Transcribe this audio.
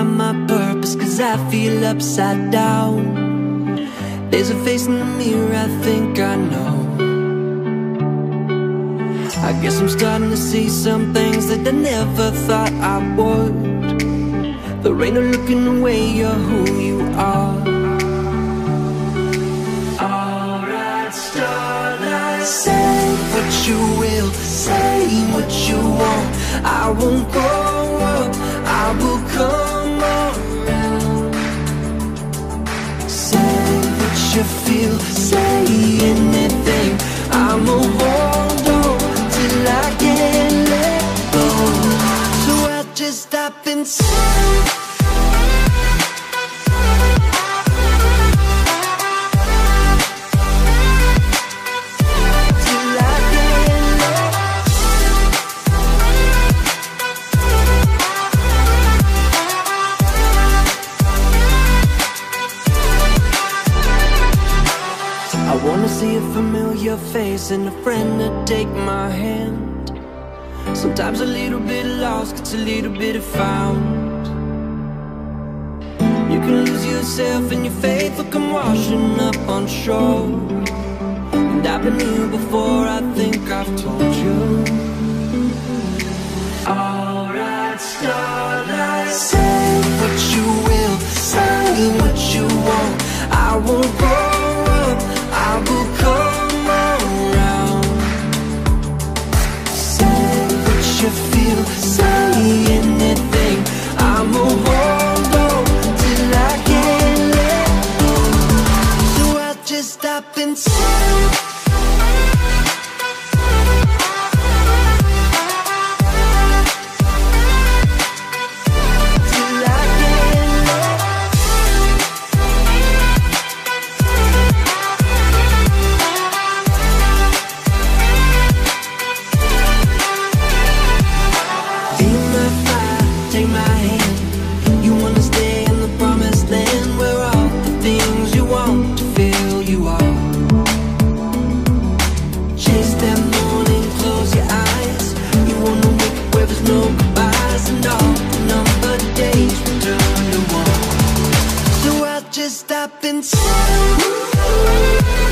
find my purpose, cause I feel upside down. There's a face in the mirror I think I know. I guess I'm starting to see some things that I never thought I would. There ain't no looking away, you're who you are. Alright, starlight, say what you will, say what you want. I won't go up, I will come around. Say what you feel, say anything. I'ma hold on till I can't let go. So I just stop and say, I wanna see a familiar face and a friend to take my hand. Sometimes a little bit lost gets a little bit found. You can lose yourself and your faith will come washing up on shore. And I've been here before, I think I've told you. Alright, starlight, say what you will, say what you want. I won't go up, I will come around. Say what you feel, say anything. I'ma hold on till I can't let go. So I just stop and say, take my hand. You wanna stay in the promised land, where all the things you want to feel you are. Chase that morning, close your eyes. You wanna wake up where there's no goodbyes, and all the numbered days return to one. So I just stop and say,